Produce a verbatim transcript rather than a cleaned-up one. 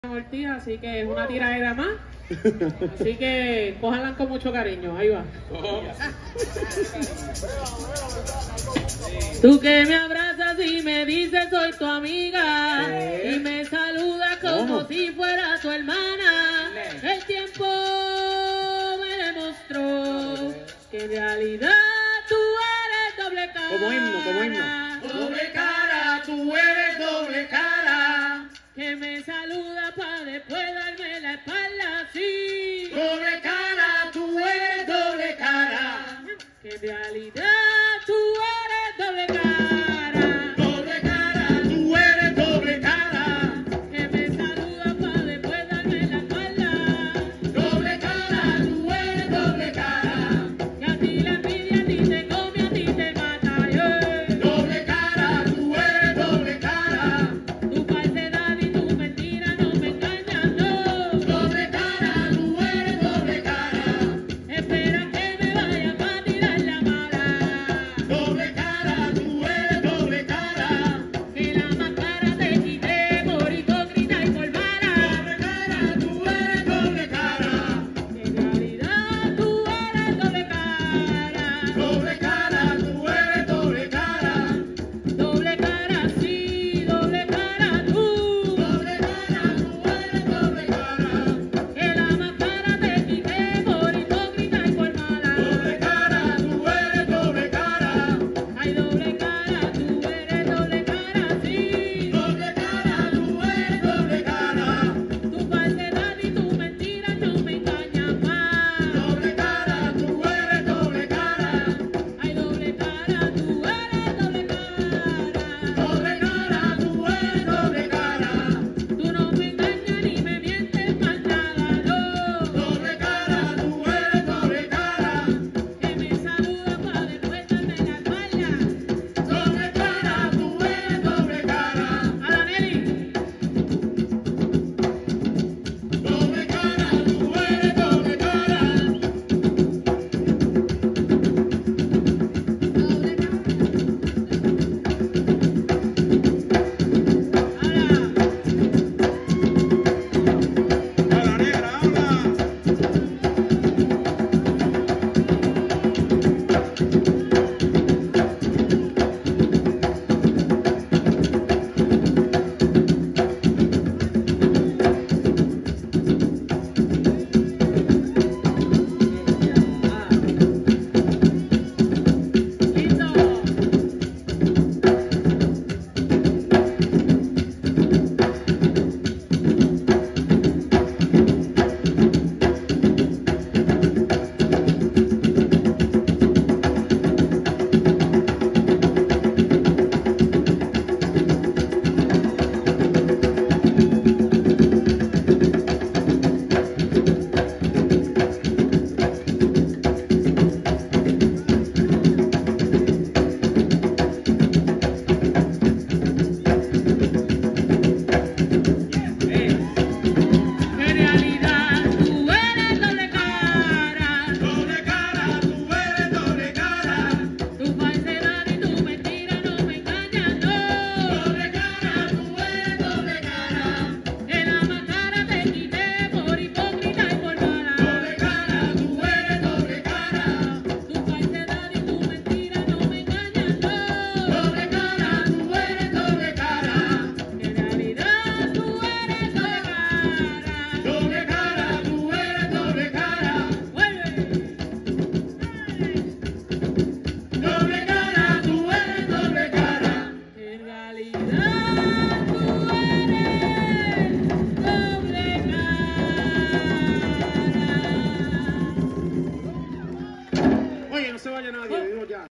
Ortiz, así que es una tiradera más. Así que cójanla con mucho cariño. Ahí va. Tú que me abrazas y me dices soy tu amiga, ¿Eh? Y me saludas como ¿Cómo? Si fuera tu hermana. El tiempo me demostró que en realidad tú eres doble cara. Como himno, como himno. Doble cara, tú eres doble cara. Que me saluda para después darme la espalda.